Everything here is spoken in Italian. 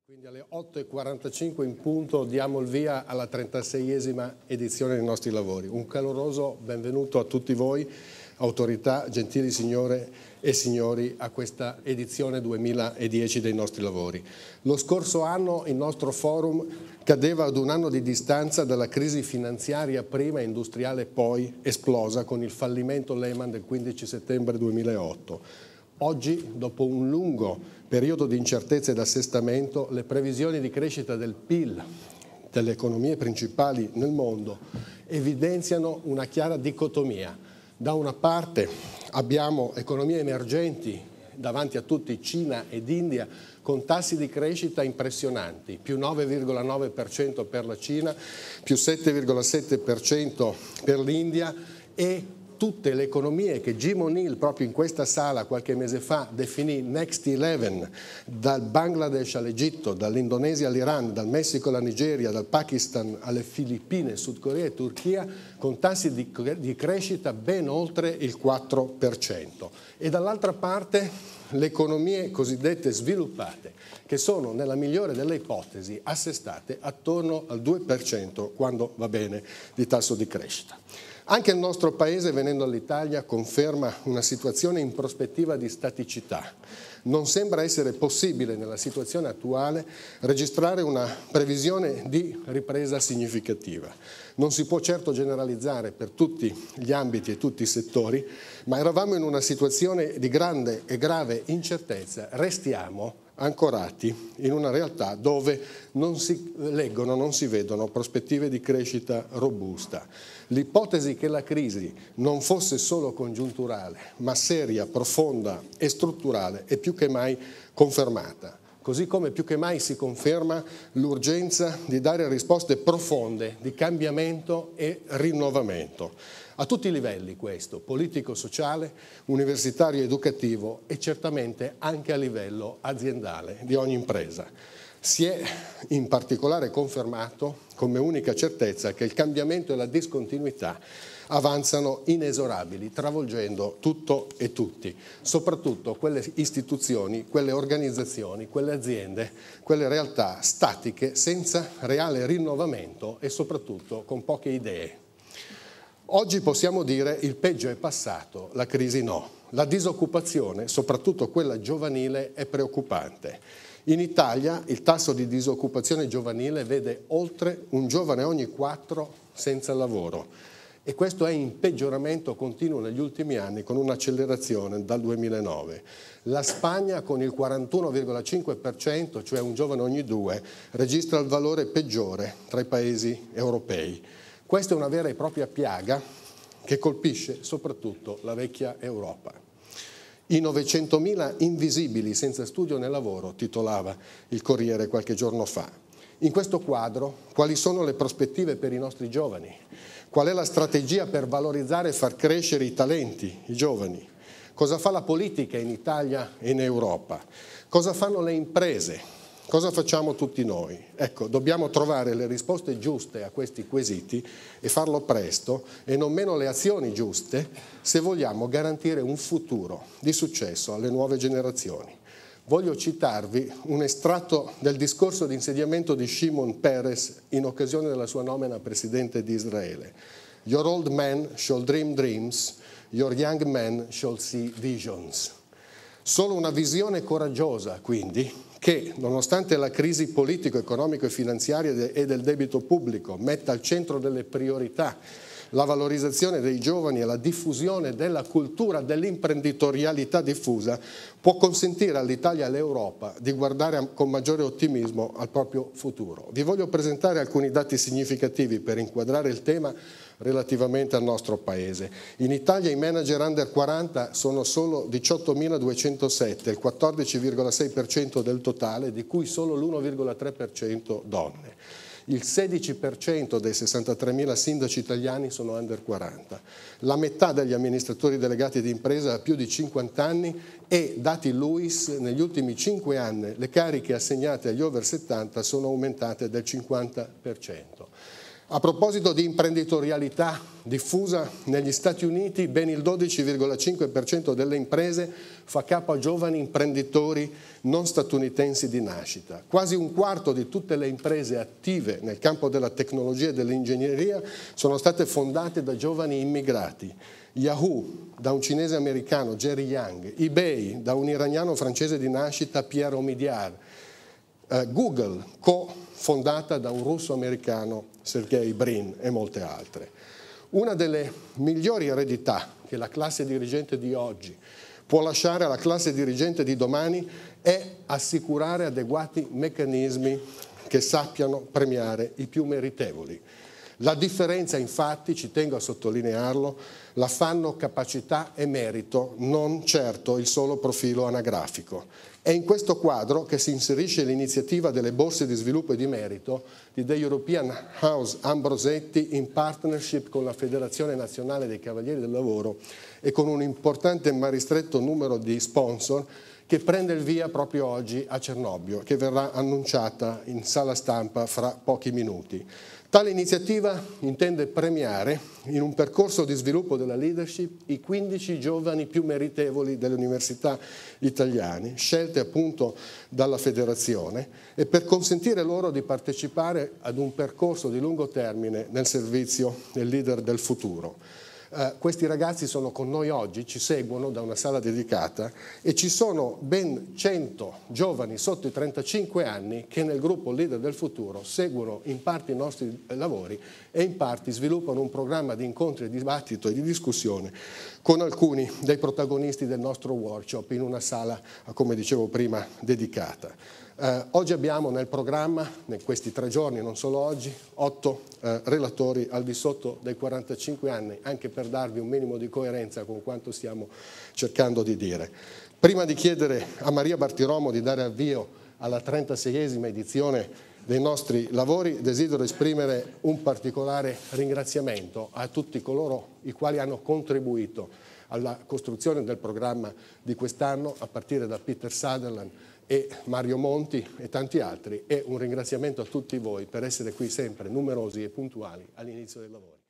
Quindi alle 8:45 in punto diamo il via alla 36esima edizione dei nostri lavori. Un caloroso benvenuto a tutti voi, autorità, gentili signore e signori, a questa edizione 2010 dei nostri lavori. Lo scorso anno il nostro forum cadeva ad un anno di distanza dalla crisi finanziaria prima e industriale poi esplosa con il fallimento Lehman del 15 settembre 2008. Oggi, dopo un lungo periodo di incertezza ed assestamento, le previsioni di crescita del PIL delle economie principali nel mondo evidenziano una chiara dicotomia. Da una parte abbiamo economie emergenti, davanti a tutti Cina ed India, con tassi di crescita impressionanti, più 9,9% per la Cina, più 7,7% per l'India e tutte le economie che Jim O'Neill proprio in questa sala qualche mese fa definì Next 11, dal Bangladesh all'Egitto, dall'Indonesia all'Iran, dal Messico alla Nigeria, dal Pakistan alle Filippine, Sud Corea e Turchia, con tassi di crescita ben oltre il 4%. E dall'altra parte le economie cosiddette sviluppate, che sono nella migliore delle ipotesi assestate attorno al 2% quando va bene di tasso di crescita. Anche il nostro Paese, venendo all'Italia, conferma una situazione in prospettiva di staticità. Non sembra essere possibile nella situazione attuale registrare una previsione di ripresa significativa. Non si può certo generalizzare per tutti gli ambiti e tutti i settori, ma eravamo in una situazione di grande e grave incertezza. Restiamo ancorati in una realtà dove non si leggono, non si vedono prospettive di crescita robusta. L'ipotesi che la crisi non fosse solo congiunturale, ma seria, profonda e strutturale è più che mai confermata. Così come più che mai si conferma l'urgenza di dare risposte profonde di cambiamento e rinnovamento. A tutti i livelli questo, politico, sociale, universitario, educativo e certamente anche a livello aziendale di ogni impresa. Si è in particolare confermato come unica certezza che il cambiamento e la discontinuità avanzano inesorabili, travolgendo tutto e tutti, soprattutto quelle istituzioni, quelle organizzazioni, quelle aziende, quelle realtà statiche senza reale rinnovamento e soprattutto con poche idee. Oggi possiamo dire il peggio è passato, la crisi no. La disoccupazione, soprattutto quella giovanile, è preoccupante. In Italia il tasso di disoccupazione giovanile vede oltre un giovane ogni 4 senza lavoro e questo è in peggioramento continuo negli ultimi anni con un'accelerazione dal 2009. La Spagna con il 41,5%, cioè un giovane ogni 2, registra il valore peggiore tra i paesi europei. Questa è una vera e propria piaga che colpisce soprattutto la vecchia Europa. I 900.000 invisibili senza studio né lavoro, titolava il Corriere qualche giorno fa. In questo quadro, quali sono le prospettive per i nostri giovani? Qual è la strategia per valorizzare e far crescere i talenti, i giovani? Cosa fa la politica in Italia e in Europa? Cosa fanno le imprese? Cosa facciamo tutti noi? Ecco, dobbiamo trovare le risposte giuste a questi quesiti e farlo presto e non meno le azioni giuste se vogliamo garantire un futuro di successo alle nuove generazioni. Voglio citarvi un estratto del discorso di insediamento di Shimon Peres in occasione della sua nomina presidente di Israele. Your old men shall dream dreams, your young men shall see visions. Solo una visione coraggiosa, quindi, che, nonostante la crisi politico, economico e finanziaria e del debito pubblico, metta al centro delle priorità la valorizzazione dei giovani e la diffusione della cultura dell'imprenditorialità diffusa, può consentire all'Italia e all'Europa di guardare con maggiore ottimismo al proprio futuro. Vi voglio presentare alcuni dati significativi per inquadrare il tema relativamente al nostro Paese. In Italia i manager under 40 sono solo 18.207, il 14,6% del totale, di cui solo l'1,3% donne. Il 16% dei 63.000 sindaci italiani sono under 40. La metà degli amministratori delegati di impresa ha più di 50 anni e, dati LUIS, negli ultimi 5 anni le cariche assegnate agli over 70 sono aumentate del 50%. A proposito di imprenditorialità diffusa, negli Stati Uniti ben il 12,5% delle imprese fa capo a giovani imprenditori non statunitensi di nascita. Quasi un quarto di tutte le imprese attive nel campo della tecnologia e dell'ingegneria sono state fondate da giovani immigrati. Yahoo, da un cinese americano, Jerry Yang, eBay, da un iraniano francese di nascita, Pierre Omidyar, Google, co-fondata da un russo americano, Sergey Brin, e molte altre. Una delle migliori eredità che la classe dirigente di oggi può lasciare alla classe dirigente di domani è assicurare adeguati meccanismi che sappiano premiare i più meritevoli. La differenza, infatti, ci tengo a sottolinearlo, la fanno capacità e merito, non certo il solo profilo anagrafico. È in questo quadro che si inserisce l'iniziativa delle borse di sviluppo e di merito di The European House Ambrosetti in partnership con la Federazione Nazionale dei Cavalieri del Lavoro e con un importante ma ristretto numero di sponsor che prende il via proprio oggi a Cernobbio, che verrà annunciata in sala stampa fra pochi minuti. Tale iniziativa intende premiare, in un percorso di sviluppo della leadership, i 15 giovani più meritevoli delle università italiane, scelte appunto dalla Federazione, e per consentire loro di partecipare ad un percorso di lungo termine nel servizio del leader del futuro. Questi ragazzi sono con noi oggi, ci seguono da una sala dedicata e ci sono ben 100 giovani sotto i 35 anni che nel gruppo Leader del Futuro seguono in parte i nostri lavori e in parte sviluppano un programma di incontri, di dibattito e di discussione con alcuni dei protagonisti del nostro workshop in una sala, come dicevo prima, dedicata. Oggi abbiamo nel programma, in questi 3 giorni, non solo oggi, 8 relatori al di sotto dei 45 anni, anche per darvi un minimo di coerenza con quanto stiamo cercando di dire. Prima di chiedere a Maria Bartiromo di dare avvio alla 36esima edizione dei nostri lavori, desidero esprimere un particolare ringraziamento a tutti coloro i quali hanno contribuito alla costruzione del programma di quest'anno, a partire da Peter Sutherland e Mario Monti e tanti altri, e un ringraziamento a tutti voi per essere qui sempre numerosi e puntuali all'inizio dei lavori.